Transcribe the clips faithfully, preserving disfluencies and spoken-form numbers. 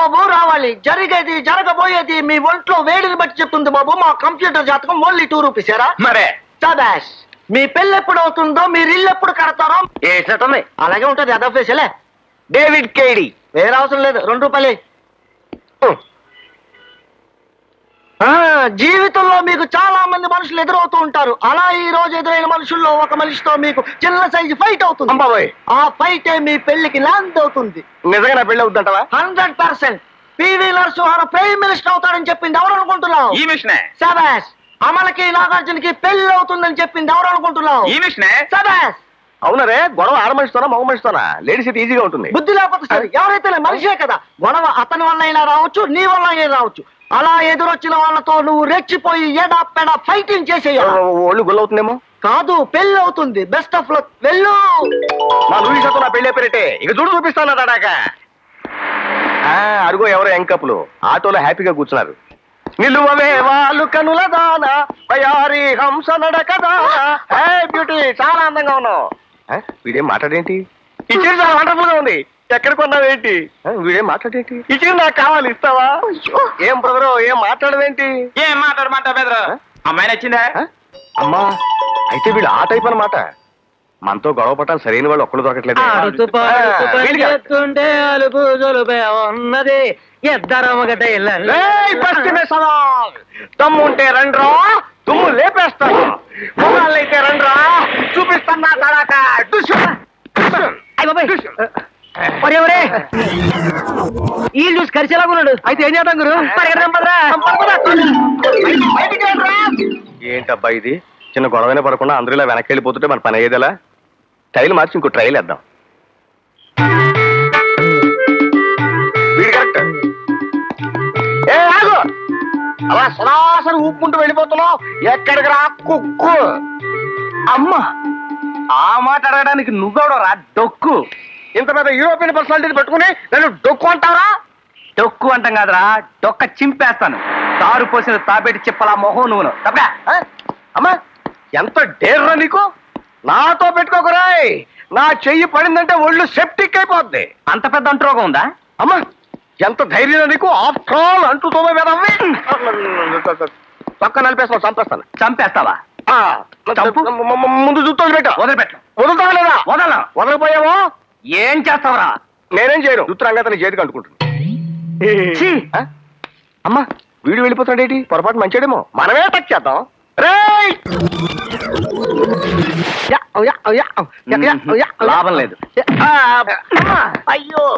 బాబు రావాలి. జరిగేది జరగబోయేది మీ ఒంట్లో వేడిని బట్టి చెప్తుంది బాబు. మా కంప్యూటర్ జాతకం ఓన్లీ టూ రూపీస్ ఏరా. మరే సబాష్. మీ పెళ్ళి ఎప్పుడు అవుతుందో, మీరు ఇల్లు ఎప్పుడు కడతారో ఏసటుంది. అలాగే ఉంటది. అదొఫీసలే. డేవిడ్ కేడి. వేరే అవసరం లేదు, రెండు రూపాయలే. జీవితంలో మీకు చాలా మంది మనుషులు ఎదురవుతూ ఉంటారు. అలా ఈ రోజు ఎదురైన మనుషుల్లో ఒక మనిషితో మీకు చిన్న సైజు ఫైట్ అవుతుంది. ఆ ఫైట్ మీ పెళ్లికి ల్యాండ్ అవుతుంది. నిజంగా నా పెళ్లి అవుతుందంటావా? Hundred percent. PV Narasimha Rao prime minister అవుతాడని చెప్పింది ఎవరు అనుకుంటున్నావు? ఈ మిషనే. సబాష్. అమలకి నాగార్జునకి పెళ్లి అవుతుందని చెప్పింది ఎవరు అనుకుంటున్నావు? ఈ మిషనే. సబాష్. అవునరే, గొడవ ఆడ మనిషితోనా మగ మనిషితోనా? లేడీస్ అయితే ఈజీగా ఉంటుంది. బుద్ధి లేకపోతే సరే, ఎవరైతే మనిషే కదా. గొడవ అతని వల్ల అయినా రావచ్చు, నీ వల్ల అయినా రావచ్చు. అలా ఎదురొచ్చిన వాళ్ళతో నువ్వు రెచ్చిపోయి ఎడా పెడా ఫైటింగ్ చేసేయాలి. ఒళ్ళు గుల్లవుతుందేమో. కాదు, పెళ్లి అవుతుంది. Best of luck. వెళ్ళు. మా లూయిసతో నా పెళ్లి అయిపోయినట్టే. ఇక చూడు చూపిస్తాను దాడాక. అరుగో ఎవరో ఎంకప్పులు ఆటోలో హ్యాపీగా కూర్చున్నారు. నిలువవే వాళ్ళు కనుల దానా వయారి హంస నడక దానా. హే బ్యూటీ, చాలా అందంగా ఉన్నావు. వీడేం మాట్లాడేంటి? ఈ చీర చాలా వండర్ఫుల్ గా ఉంది. ఎక్కడ కొన్నావేంటి? వీడేం మాట్లాడేంటి? ఈ చీర నాకు కావాలి, ఇస్తావా? ఏం బ్రదరు, ఏం మాట్లాడవేంటి? ఏం మాట్లాడమంటా బెదరు? అమ్మాయి నచ్చిందా? అమ్మా, అయితే వీడు ఆ టైప్ అన్నమాట. మనతో గొడవ పట్టాలి సరైన వాళ్ళు ఒక్కడు దొరకట్లేదు. తమ్ము ఉంటే రండ్రా, తుమ్ము లేపేస్తాను. మొగాళ్ళు అయితే రండ్రా, చూపిస్తాను తడాక. ఈ చూసి కరిచేలాగున్నాడు. అయితే ఏం చేద్దాం గురు? ఏంటబ్బా ఇది? చిన్న గొడవనే పడకుండా అందరిలా వెనక్కి వెళ్ళిపోతుంటే మన పని అయ్యేదిలా. స్టైల్ మార్చి ఇంకో ట్రైల్ వేద్దాం. వీడు కరెక్ట్. ఏ ఆగు, అలా సరాసరి ఊపుకుంటూ వెళ్ళిపోతున్నావు. ఎక్కడికి రా కుక్కు. అమ్మా, ఆ మాట అడగడానికి నువ్వెవడరా డొక్కు? ఇంత పెద్ద యూరోపియన్ పర్సనాలిటీని పెట్టుకుని నేను డొక్కు అంటావరా? డొక్కు అంటాం కాదురా, డొక్క చింపేస్తాను. తారు పోసిన తాబేటి చెప్పలా మొహం నువ్వును. తప్పా? అమ్మా, ఎంత డేర్రా నీకు? నాతో పెట్టుకోకురాయ్. నా చెయ్యి పడిందంటే ఒళ్ళు సెప్టిక్ అయిపోద్ది. అంత పెద్ద అంటురోగం ఉందా? అమ్మా, ఎంత ధైర్యం నీకు? ఆఫ్టర్ ఆల్ అంటూ తోమే వేదవ్వి. పక్క నలిపేస్తావు, చంపేస్తాను. చంపేస్తావా? ముందు జుట్టు వదిలిపెట్ట. వదిలిపెట్ట. వదులుతావా లేదా? వదల. వదలపోయావో ఏం చేస్తావరా? నేనేం చేయను. జుట్టు రంగతని చేతికి అంటుకుంటుంది. అమ్మా, వీడు వెళ్ళిపోతాడేటి? పొరపాటు మంచిడేమో. మనమే టచ్ చేద్దాం. లాభం లేదు. అయ్యో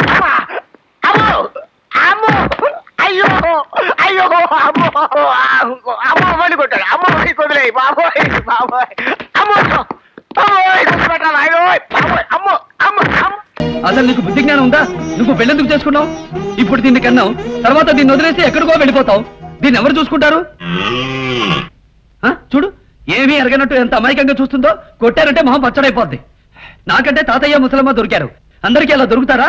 అయ్యో అయ్యో అమ్మ మళ్ళీ కొట్టాడు. అమ్మ మళ్ళీ కొదిలేయి బాబోయ్ బాబోయ్. అమ్మో పెట్టాలి. అయ్యో అమ్మో అమ్మ. అసలు నీకు బుద్ధి జ్ఞానం ఉందా? నువ్వు పెళ్ళెందుకు చేసుకున్నావు? ఇప్పుడు దీన్ని కన్నావు, తర్వాత దీన్ని వదిలేసి ఎక్కడికో వెళ్ళిపోతావు. దీన్ని ఎవరు చూసుకుంటారు? చూడు, ఏమీ ఎరగనట్టు ఎంత అమాయకంగా చూస్తుందో. కొట్టారంటే మొహం పచ్చడైపోద్ది. నాకంటే తాతయ్య ముసలమ్మ దొరికారు. అందరికీ అలా దొరుకుతారా?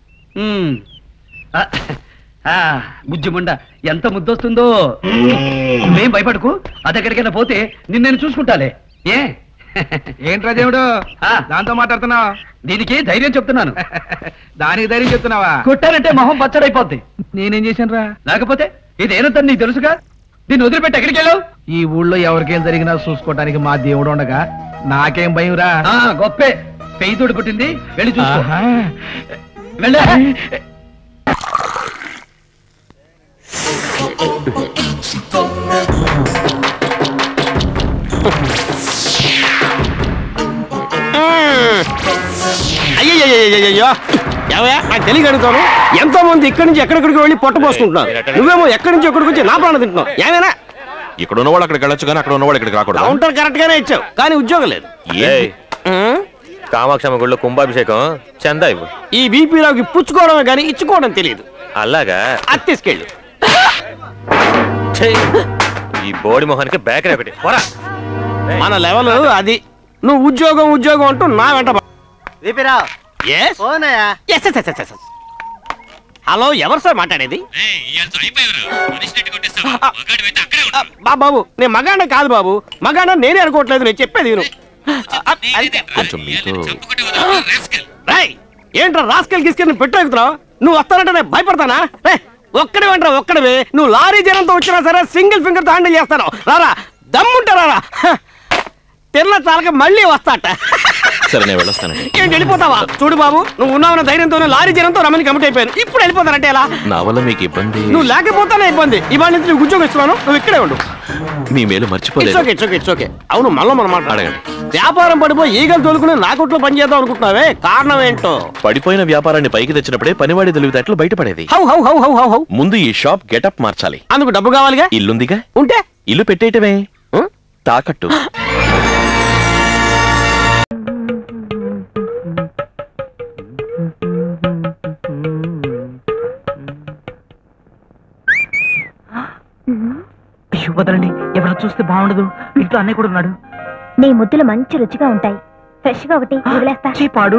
బుజ్జిముండ ఎంత ముద్దొస్తుందో. నువ్వేం భయపడకు. అదెక్కడికైనా పోతే నిన్ను నేను చూసుకుంటాలే. ఏ ఏంట్రా దేవుడు దాంతో మాట్లాడుతున్నావు? దీనికి ధైర్యం చెప్తున్నాను. దానికి ధైర్యం చెప్తున్నావా? కొట్టారంటే మొహం పచ్చడైపోద్ది. నేనేం చేశాను రా? లేకపోతే ఇదేనంతని నీకు తెలుసుగా. దీన్ని వదిలిపెట్టి ఎక్కడికి వెళ్ళావు? ఈ ఊళ్ళో ఎవరికేం జరిగినా చూసుకోవటానికి మా దేవుడు ఉండగా నాకేం భయం రా. గొప్పే. పెయితోడు పుట్టింది, వెళ్ళి చూసుకో. వెళ్ళే. అయ్యయ్యో, ఏమయ్యా నాకు తెలియక అడుగుతాను. ఎంతో మంది ఇక్కడి నుంచి ఎక్కడెక్కడికి వెళ్ళి పొట్ట పోసుకుంటున్నారు. నువ్వేమో ఎక్కడి నుంచి ఎక్కడికి వచ్చి నా ప్రాణం తింటున్నావు. ఏమైనా ఇక్కడ ఉన్నవాళ్ళు అక్కడికి వెళ్ళొచ్చు కానీ అక్కడ ఉన్నవాళ్ళు ఇక్కడికి రాకూడదు. కౌంటర్ కరెక్ట్ గానే ఇచ్చావు, కానీ ఉద్యోగం లేదు. కామాక్షమ్మ గుళ్ళో కుంభాభిషేకం చందా ఇవ్వు. ఈ బీపీరావుకి పుచ్చుకోవడమే కానీ ఇచ్చుకోవడం తెలియదు. అలాగా? అది తీసుకెళ్ళు. ఈ బోడి మొహానికి బ్యాక్ రేపటి మన లెవెల్ అది. నువ్వు ఉద్యోగం ఉద్యోగం అంటూ నా వెంట. హలో, ఎవరు సార్ మాట్లాడేది? బాబు, నేను మగాడ కాదు బాబు. మగాడ నేనే అనుకోవట్లేదు. నేను చెప్పేది విను. ఏంట్రా రాస్కెల్ గిస్కెల్ పెట్టు ఎక్కుతున్నావు? నువ్వు వస్తానంటే నేను భయపడతానా? రే ఒక్కడే వెంటరా ఒక్కడవే, నువ్వు లారీ జనంతో వచ్చినా సరే సింగిల్ ఫింగర్ తో హ్యాండిల్ చేస్తాను. రారా దమ్ముంటారా? తిన్న చాలక మళ్ళీ వస్తాట. సరే నేను వెళ్ళొస్తానండి. ఏంటి వెళ్ళిపోతావా? చూడు బాబు, నువ్వు ఉన్నావున్న ధైర్యంతోనే లారీ జనంతో రమ్మని కమిట్ అయిపోయాను. ఇప్పుడు వెళ్ళిపోతానంటే ఎలా? నా వల్ల మీకు ఇబ్బంది? నువ్వు లేకపోతానే ఇబ్బంది. ఇవాళ నుంచి నువ్వు ఉద్యోగం ఇస్తున్నాను, నువ్వు ఇక్కడే ఉండు. మీ మేలు మర్చిపోలేదు. It's okay it's okay. అవును మళ్ళీ మనం అడగండి. వ్యాపారం పడిపోయి ఈగలు తోలుకుని నా కొట్లో పని చేద్దాం అనుకుంటున్నావే, కారణం ఏంటో? పడిపోయిన వ్యాపారాన్ని పైకి తెచ్చినప్పుడే పనివాడి తెలివితేటలు బయటపడేది. How how how how how how ముందు ఈ షాప్ గెటప్ మార్చాలి. అందుకు డబ్బు కావాలిగా. ఇల్లుందిగా, ఉంటే ఇల్లు పెట్టేయటమే తాకట్టు. వదలండి, ఎవరు చూస్తే బాగుండదు. ఇంట్లో అన్నయ్య కూడా ఉన్నాడు. నీ ముద్దులు మంచి రుచిగా ఉంటాయి. ఫ్రెష్ గా ఒకటి వదిలేస్తా. పాడు.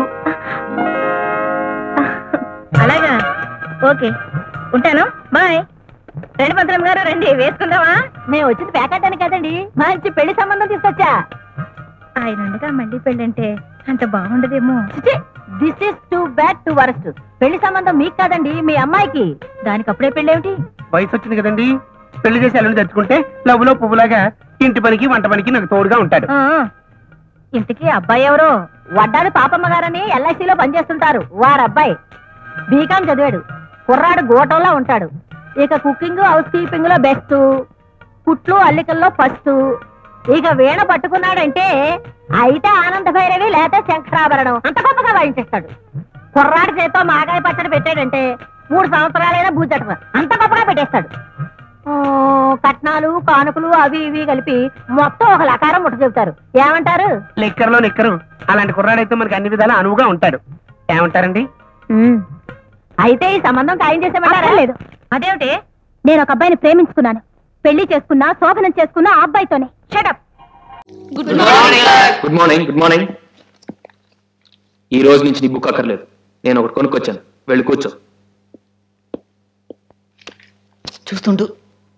అలాగా, ఓకే ఉంటాను, బాయ్. రెండు భద్రం గారు రండి, వేసుకుందామా? మేము వచ్చింది ప్యాకెట్ కదండి, మంచి పెళ్లి సంబంధం తీసుకొచ్చా. ఆయన ఉండగా మళ్ళీ పెళ్ళంటే అంత బాగుండదేమో. This is too bad to worst. పెళ్లి సంబంధం మీకు కాదండి, మీ అమ్మాయికి. దానికి అప్పుడే పెళ్ళేమిటి? వయసు వచ్చింది కదండి, పెళ్లి చేసి అల్లుని తెచ్చుకుంటే లవ్వులో పువ్వులాగా ఇంటి పనికి వంట పనికి నాకు తోడుగా ఉంటాడు. ఇంతకీ అబ్బాయి ఎవరో? వడ్డాడు పాపమ్మ గారని ఎల్ఐసిలో పనిచేస్తుంటారు. వారబ్బాయి బీకాం చదివాడు. కుర్రాడు గోటంలో ఉంటాడు. ఇక కుకింగ్ హౌస్ కీపింగ్ లో బెస్ట్, కుట్లు అల్లికల్లో ఫస్ట్. ఇక వీణ పట్టుకున్నాడంటే అయితే ఆనంద భైరవి లేక శంకరాభరణం అంత గొప్పగా వాయించేస్తాడు. కుర్రాడి చేతో మాగాయ పచ్చడి పెట్టాడంటే మూడు సంవత్సరాలైనా బూజట అంత గొప్పగా పెట్టేస్తాడు. కట్నాలు కానుకలు అవి ఇవి కలిపి మొత్తం ఒక లకారం ముట్ట చెబుతారు. ఏమంటారు? లెక్కర్లో లెక్కరు. అలాంటి కుర్రాడైతే మనకి అన్ని విధాలా అనువుగా ఉంటాడు. ఏమంటారండి? అయితే ఈ సంబంధం ఖాయం చేసేమంటారా? లేదు. అదేమిటి? నేను ఒక అబ్బాయిని ప్రేమించుకున్నాను. పెళ్లి చేసుకున్నా, శోభనం చేసుకున్నా ఆ అబ్బాయితోనే. Shut up. Good morning. Good morning. ఈ రోజు నుంచి నీ బుక్ అక్కర్లేదు, నేను ఒకటి కొనుక్కొచ్చాను. వెళ్ళి కూర్చో. చూస్తుంటూ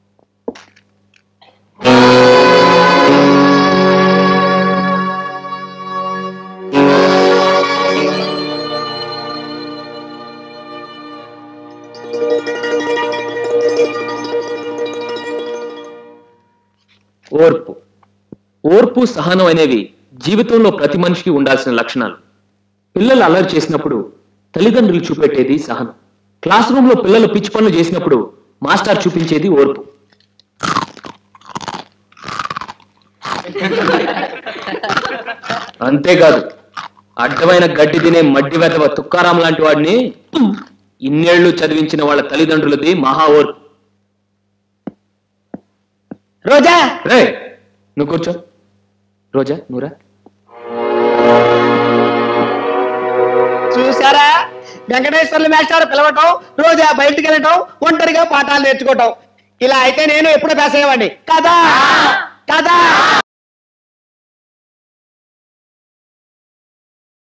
ఓర్పు ఓర్పు సహనం అనేవి జీవితంలో ప్రతి మనిషికి ఉండాల్సిన లక్షణాలు. పిల్లలు అల్లరి చేసినప్పుడు తల్లిదండ్రులు చూపెట్టేది సహనం. క్లాస్ రూమ్ లో పిల్లలు పిచ్చి పనులు చేసినప్పుడు మాస్టర్ చూపించేది ఓర్పు. అంతేకాదు, అడ్డమైన గడ్డి తినే మడ్డి వెతవ తుక్కారాం లాంటి వాడిని ఇన్నేళ్లు చదివించిన వాళ్ళ తల్లిదండ్రులది మహా ఓర్పు. రోజా రే నువ్వు కూర్చో. రోజా నువ్వురా. చూసారా, వెంకటేశ్వర్లు మేస్టారు పిలవటం, రోజా బయటికి వెళ్ళటం, ఒంటరిగా పాఠాలు నేర్చుకోవటం. ఇలా అయితే నేను ఎప్పుడు పాస్ అయ్యేవాడిని కదా కదా.